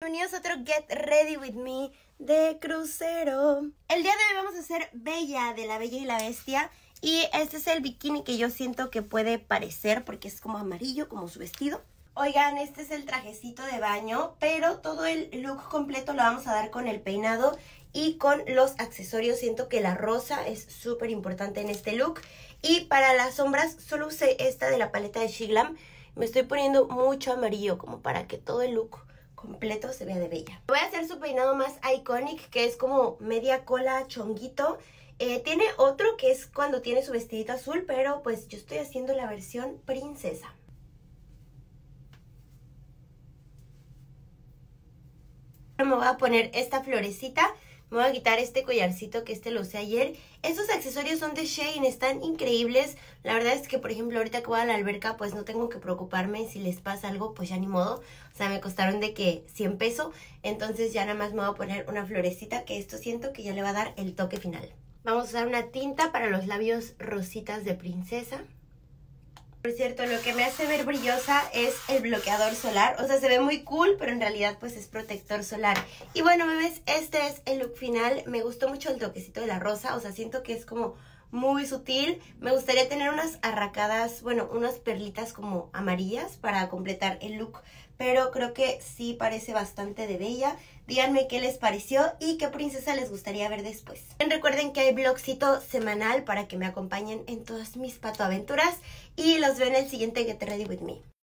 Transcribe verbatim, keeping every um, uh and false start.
Bienvenidos a otro Get Ready With Me de crucero. El día de hoy vamos a hacer Bella de La Bella y la Bestia. Y este es el bikini que yo siento que puede parecer porque es como amarillo, como su vestido. Oigan, este es el trajecito de baño, pero todo el look completo lo vamos a dar con el peinado y con los accesorios. Siento que la rosa es súper importante en este look. Y para las sombras solo usé esta de la paleta de Shiglam. Me estoy poniendo mucho amarillo como para que todo el look completo se vea de Bella. Voy a hacer su peinado más iconic, que es como media cola chonguito. Eh, tiene otro que es cuando tiene su vestidito azul, pero pues yo estoy haciendo la versión princesa. Me voy a poner esta florecita. Me voy a quitar este collarcito que este lo usé ayer. Estos accesorios son de Shein, están increíbles. La verdad es que, por ejemplo, ahorita que voy a la alberca, pues no tengo que preocuparme. Si les pasa algo, pues ya ni modo. O sea, me costaron de que cien pesos. Entonces ya nada más me voy a poner una florecita, que esto siento que ya le va a dar el toque final. Vamos a usar una tinta para los labios rositas de princesa. Por cierto, lo que me hace ver brillosa es el bloqueador solar. O sea, se ve muy cool, pero en realidad pues es protector solar. Y bueno, bebés, este es el look final. Me gustó mucho el toquecito de la rosa. O sea, siento que es como muy sutil. Me gustaría tener unas arracadas, bueno, unas perlitas como amarillas para completar el look. Pero creo que sí parece bastante de Bella. Díganme qué les pareció y qué princesa les gustaría ver después. Recuerden que hay vlogcito semanal para que me acompañen en todas mis patoaventuras. Y los veo en el siguiente Get Ready With Me.